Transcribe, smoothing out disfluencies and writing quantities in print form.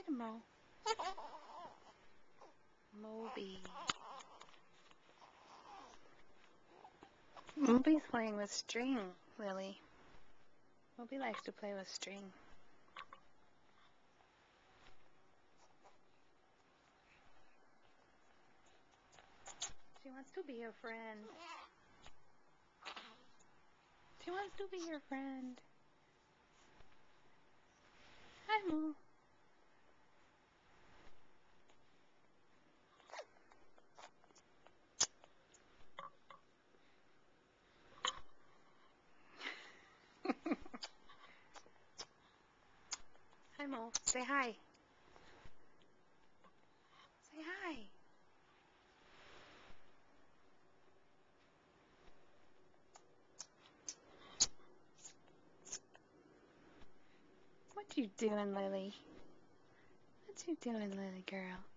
Hi, Mo. Moby. Moby's playing with string, Lily. Moby likes to play with string. She wants to be your friend. She wants to be your friend. Hi, Mo. Hi, Mo. Say hi. Say hi. What you doing, Lily? What you doing, Lily girl?